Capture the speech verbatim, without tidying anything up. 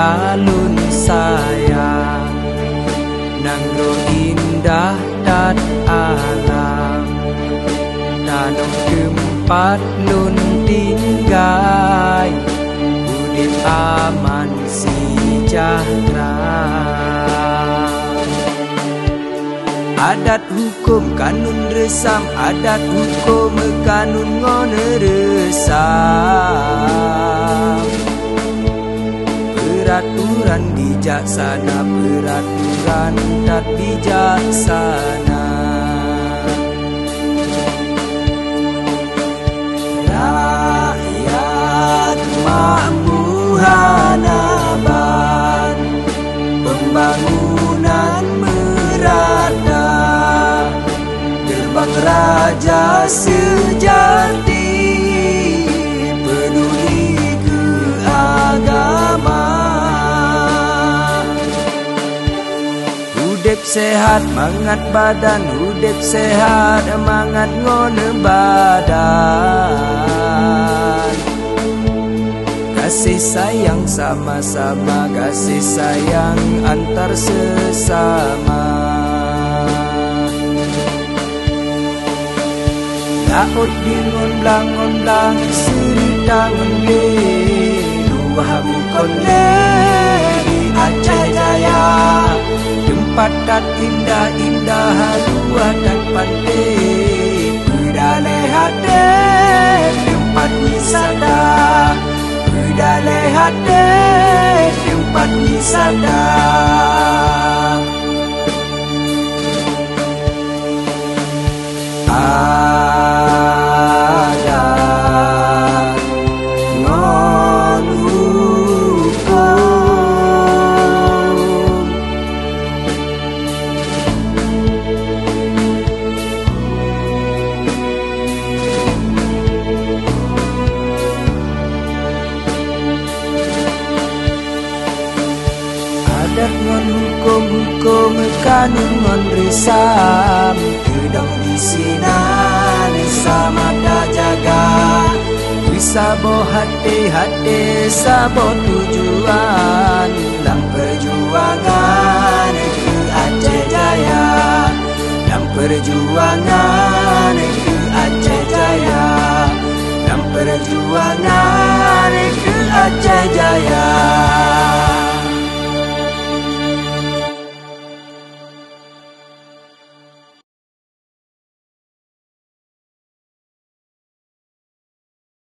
alun sayang nangro indah dat alam tanong tempat lun tinggai udip aman sejahtera. Adat hukum kanun resam, adat hukum kanun ngon resam. Peraturan bijaksana, peraturan tak bijaksana. Rakyat makmur hanaban, pembangunan merata, gerbang raja sejati, peduli ke agama. Udip sehat mangat badan, udip sehat mangat ngon badan. Kasih sayang sama-sama, kasih sayang antar sesama. Laut dingon blangon blang serita nge luah bukon le di Aceh Jaya. Tempat dat indah-indah luah dan pantai, budale hade tempat wisata, budale hade tempat wisata. Adat ngon hukum, adat ngon hukum, hukum kanun ngon resam. Kedong di sinan sama dah jaga, wisabo hati-hati sabo tujuan, dalam perjuangan ke Aceh Jaya, dalam perjuangan ke Aceh Jaya, dalam perjuangan